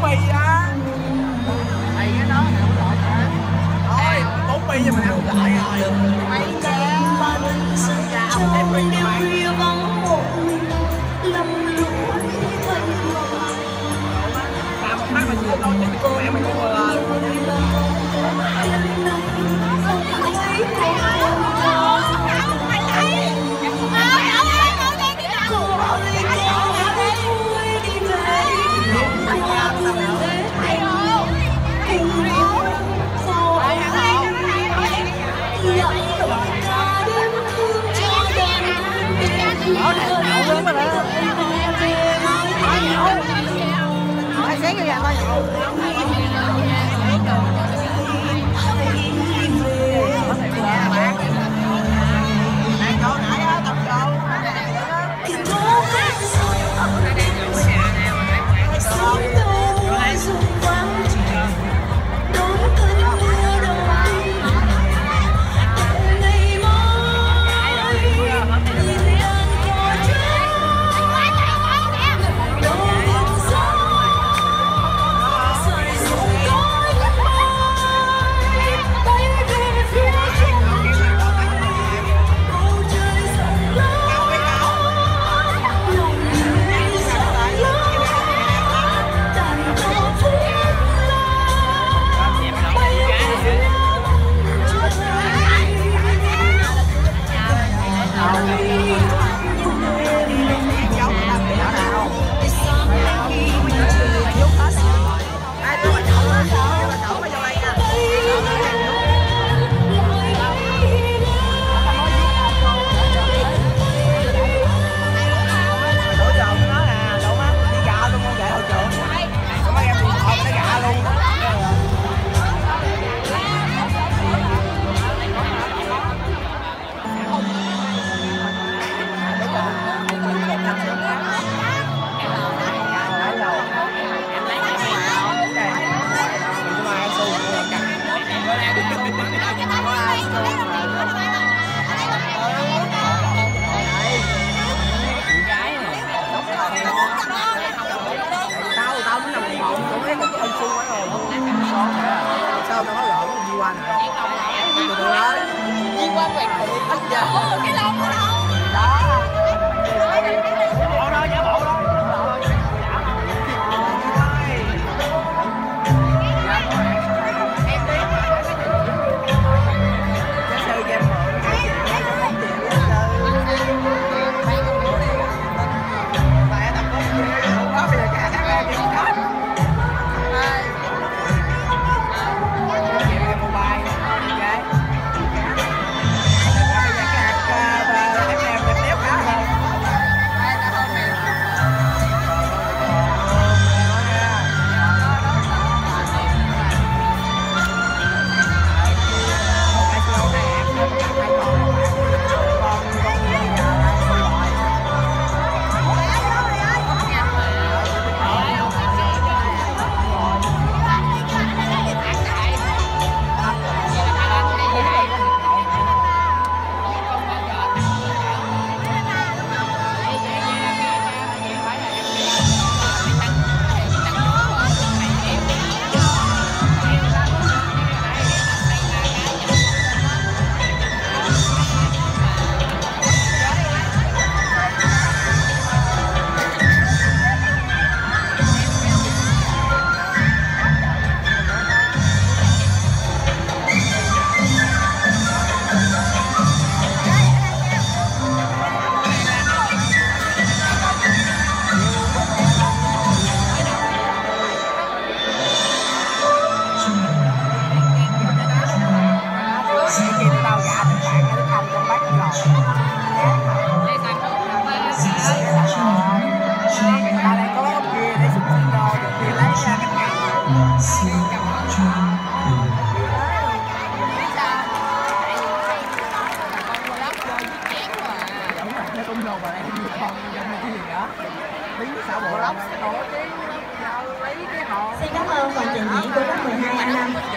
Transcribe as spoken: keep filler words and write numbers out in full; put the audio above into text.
mì á. Mày cái đó là không gọi hả? Thôi, bốn mì nhưng mà ăn lại rồi. Mày cha. Cha ông đem mì cho mày. Làm một phát mà chưa đâu chứ con mẹ mày mua rồi. Sáng như vậy thôi nhậu. Đang chỗ nãy á, tập chỗ. Sao tao nói lộn với Di Quan hả? Từ từ thôi. Di Quan quẹt tự ít giờ. Cái lon của đâu? Đó. Bộ đó, giả bộ đó. Xin cảm ơn phần trình diễn của lớp mười hai anh Năm.